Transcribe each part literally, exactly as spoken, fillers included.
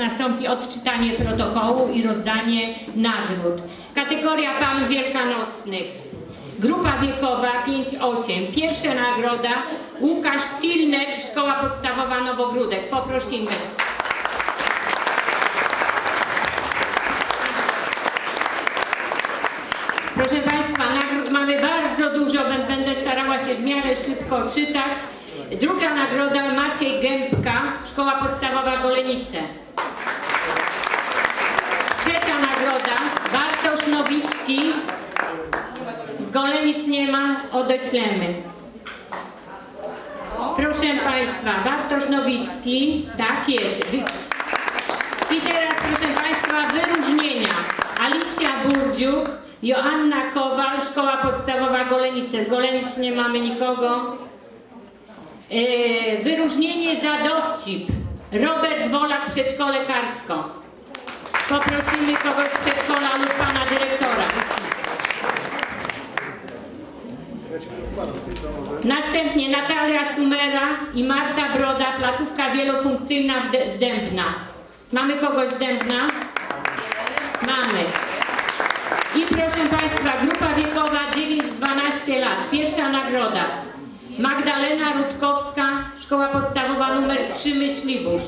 nastąpi odczytanie protokołu i rozdanie nagród. Kategoria Pan Wielkanocnych. Grupa wiekowa pięć osiem. Pierwsza nagroda Łukasz Tilner, Szkoła Podstawowa Nowogródek. Poprosimy. Proszę Państwa, nagród mamy bardzo dużo, będę starała się w miarę szybko czytać. Druga nagroda Maciej Gębka, Szkoła Podstawowa Golenice. Trzecia nagroda Bartosz Nowicki, z Golenic nie ma, odeślemy. Proszę Państwa, Bartosz Nowicki, tak jest. I teraz proszę Państwa wyróżnienia. Alicja Burdziuk, Joanna Kowal, Szkoła Podstawowa Golenice. Z Golenic nie mamy nikogo. Yy, wyróżnienie za dowcip. Robert Wolak, Przedszkole Karsko. Poprosimy kogoś z przedszkola lub pana dyrektora. Następnie Natalia Sumera i Marta Broda, placówka wielofunkcyjna z Dębna. Mamy kogoś z Dębna? Mamy. I proszę Państwa, grupa wiekowa dziewięć dwanaście lat. Pierwsza nagroda. Magdalena Rutkowska, Szkoła Podstawowa numer trzy Myślibórz.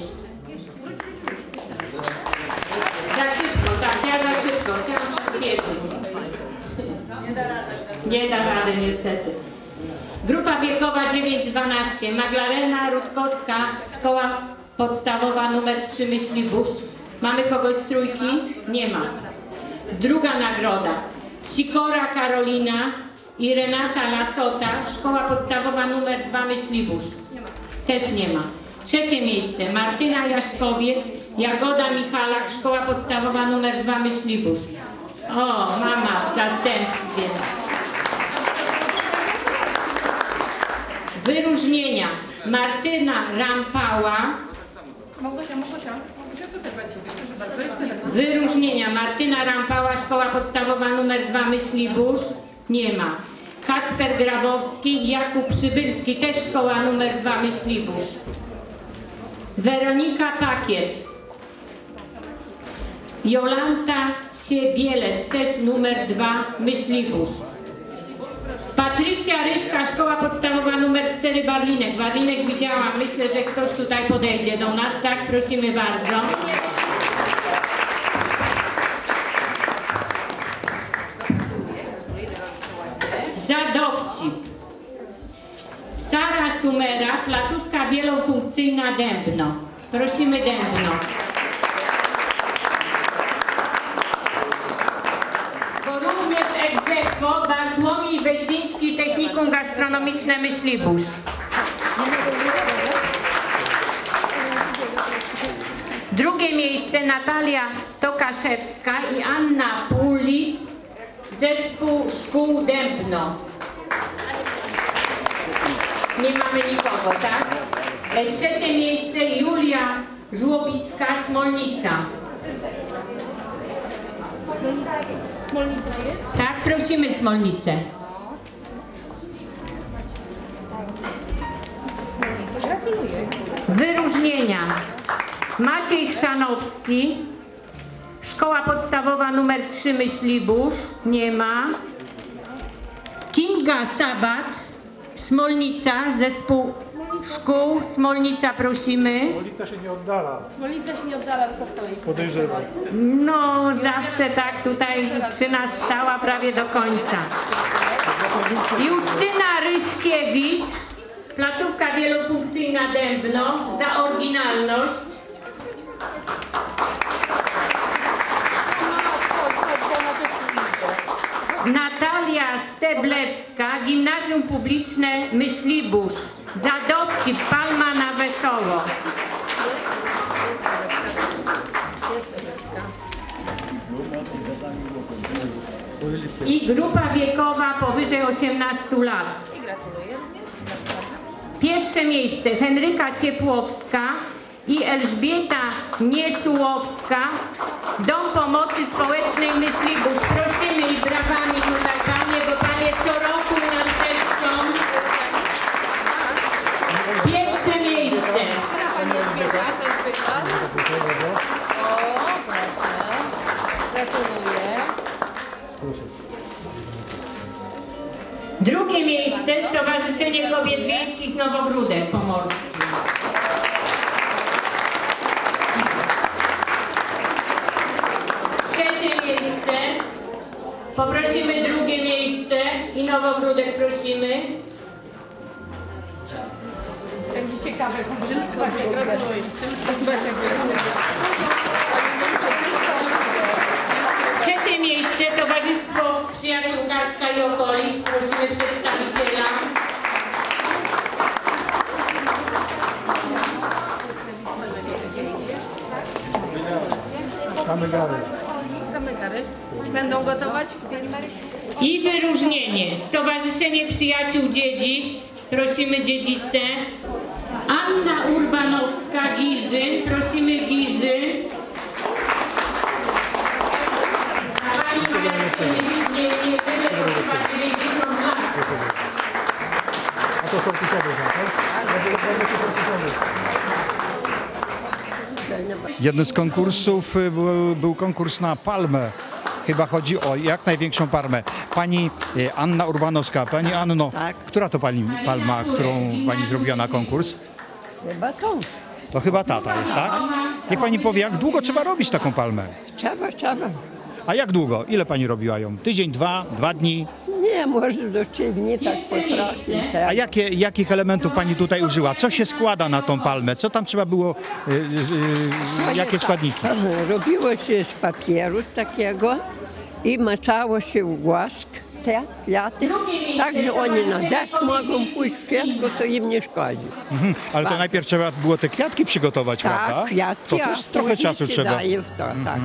Za szybko, tak, ja za szybko. Chciałam przyspieszyć. Nie da rady niestety. Grupa wiekowa dziewięć dwanaście. Magdalena Rutkowska, Szkoła Podstawowa numer trzy Myślibórz. Mamy kogoś z trójki? Nie ma. Druga nagroda. Sikora Karolina i Renata Lasota, Szkoła Podstawowa numer dwa Myślibórz. Też nie ma. Trzecie miejsce. Martyna Jaszkowiec, Jagoda Michalak, Szkoła Podstawowa numer dwa Myślibórz. O, mama w zastępstwie. Wyróżnienia. Martyna Rampała. Małgosia, Małgosia, Małgosia tutaj dla Ciebie, proszę bardzo. Wyróżnienia. Martyna Rampała, Szkoła Podstawowa numer dwa Myślibórz. Nie ma. Kacper Grabowski i Jakub Przybylski, też Szkoła numer dwa Myślibórz. Weronika Pakiet. Jolanta Siebielec, też numer dwa Myślibórz. Patrycja Ryszka, Szkoła Podstawowa numer cztery Barlinek. Barlinek widziałam, myślę, że ktoś tutaj podejdzie do nas. Tak, prosimy bardzo. Za dowcip. Sara Sumera, placówka wielofunkcyjna Dębno. Prosimy Dębno. Bo również ex aequo Bartłomiej Wesiński, Technikum Gastronomiczne Myślibórz. Drugie miejsce Natalia Tokaszewska i Anna Puli, Zespół Szkół Dębno. Nie mamy nikogo, tak? Trzecie miejsce Julia Żłobicka, Smolnica. Smolnica jest? Tak, prosimy Smolnicę. Smolnica, gratuluję. Wyróżnienia. Maciej Chrzanowski, Szkoła Podstawowa numer trzy Myślibórz. Nie ma. Kinga Sabat, Smolnica, Zespół Szkół. Smolnica, prosimy. Smolnica się nie oddala. Smolnica się nie oddala, tylko stoi. Podejrzewam. No, zawsze tak tutaj przy nas stała prawie do końca. Justyna Ryśkiewicz, placówka wielofunkcyjna Dębno, za oryginalność. Natalia Steblewska, Gimnazjum Publiczne Myślibórz, za dowcip, palma na wesoło. I grupa wiekowa powyżej osiemnastu lat. I gratuluję. Pierwsze miejsce Henryka Ciepłowska i Elżbieta Niesułowska, Dom Pomocy Społecznej Myślibórz. Prosimy i brawami tutaj panie, bo panie co roku nam też są. Pierwsze miejsce. Pani Elżbieta, Elżbieta. Drugie miejsce Stowarzyszenie Kobiet Wiejskich Nowogródek Pomorski. Trzecie miejsce. Poprosimy drugie miejsce i Nowogródek prosimy. Będzie ciekawe, gratuluję. Gratuluję. Trzecie miejsce Towarzystwo Przyjaciółkarska i Okolic. Prosimy przedstawiciela. Same gary. Same gary. Będą gotować? I wyróżnienie Stowarzyszenie Przyjaciół Dziedzic. Prosimy Dziedzice. Anna Urbanowska-Giżyn. Prosimy Giżyn. A pani Marcin nie, nie tyle, co chyba dziewięćdziesiąt lat. A to korpusowy, tak? Jednym z konkursów był, był konkurs na palmę. Chyba chodzi o jak największą palmę. Pani e, Anna Urbanowska. Pani Anno, Tak. która to pani palma, którą pani zrobiła na konkurs? Chyba tą. To chyba tata jest, tak? Niech pani powie, jak długo trzeba robić taką palmę? Trzeba, trzeba. A jak długo? Ile pani robiła ją? Tydzień, dwa, dwa dni? Nie, może do trzy dni tak potrafi. A Tak. jakie, jakich elementów pani tutaj użyła? Co się składa na tą palmę? Co tam trzeba było, y, y, y, jakie składniki? Robiło się z papieru takiego i maczało się w łask te kwiaty, tak że oni na deszcz mogą pójść, wszystko to im nie szkodzi. Mhm. Ale to najpierw trzeba było te kwiatki przygotować, prawda? Tak, kwiatki, To a też trochę później czasu się trzeba. daje w to, tak.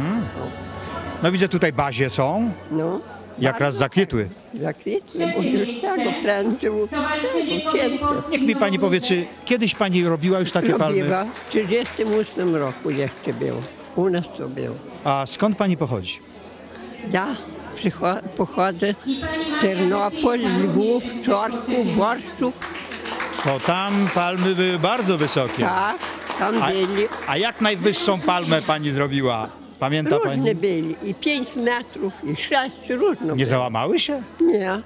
No widzę tutaj bazie są, No. jak raz zakwitły. Zakwitły, bo już tego prędził, ucięte. Niech mi pani powie, czy kiedyś pani robiła już takie palmy? Robiła w trzydziestym ósmym roku jeszcze było. U nas to było. A skąd pani pochodzi? Ja przycho- pochodzę Ternopol, Lwów, Czorków, Borszczów. To tam palmy były bardzo wysokie. Tak, tam A, byli. a jak najwyższą palmę pani zrobiła? Pamięta pani? Różne byli. I pięć metrów, i sześć, różno Nie było. załamały się? Nie,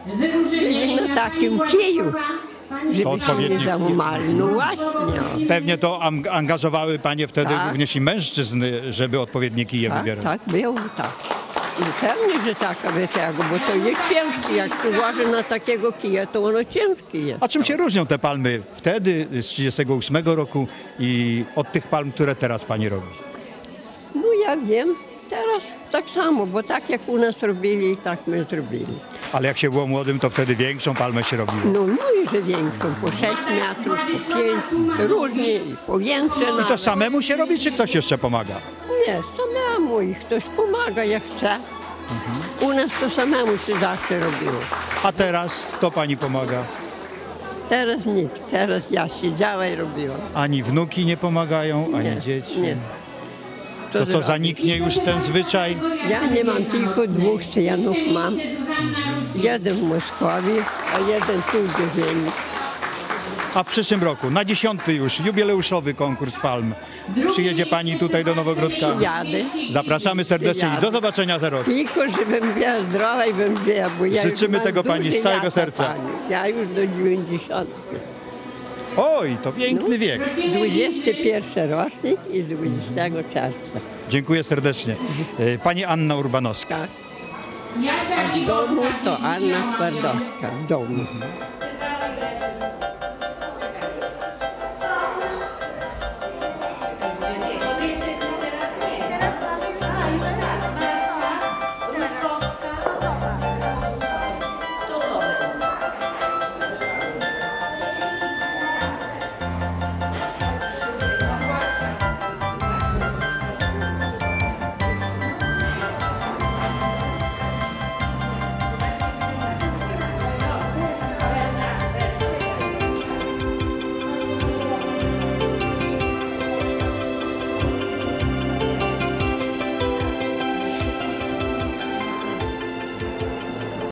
byli na takim kiju, żeby się odpowiedni nie kij. załamali. No właśnie. Pewnie to ang- angażowały panie wtedy Tak. również i mężczyzn, żeby odpowiednie kije Tak, wybierać. tak, było tak. I pewnie, że taka wyciąga, bo to jest ciężkie. Jak się uważa na takiego kija, to ono ciężkie jest. A czym się różnią te palmy wtedy, z trzydziestego ósmego roku i od tych palm, które teraz pani robi? No ja wiem, teraz tak samo, bo tak jak u nas robili, tak my zrobili. Ale jak się było młodym, to wtedy większą palmę się robiło. No, no i że większą, po sześć metrów, po pięć, różnie, i po większe I to nawet. samemu się robi, czy ktoś jeszcze pomaga? Nie, samemu i ktoś pomaga jak chce. U nas to samemu się zawsze robiło. A teraz kto pani pomaga? Teraz nikt, teraz ja siedziała i robiłam. Ani wnuki nie pomagają, ani Nie, dzieci. nie. To co, zrobić? zaniknie już ten zwyczaj? Ja nie mam tylko dwóch synów mam. Jeden w Moskwie, a jeden tu w ziemi. A w przyszłym roku, na dziesiąty już, jubileuszowy konkurs palm. Przyjedzie pani tutaj do Nowogródka. Jadę. Zapraszamy serdecznie i do zobaczenia za rok. Tylko żebym była zdrowa i bym była, bo ja Życzymy już mam tego pani z duże całego lata, serca. pani. Ja już do dziewięćdziesiątki. Oj, to piękny wiek. dwudziesty pierwszy rocznik i z dwudziestego czerwca. Dziękuję serdecznie. E, Pani Anna Urbanowska. Tak. A w domu to Anna Twardowska. W domu.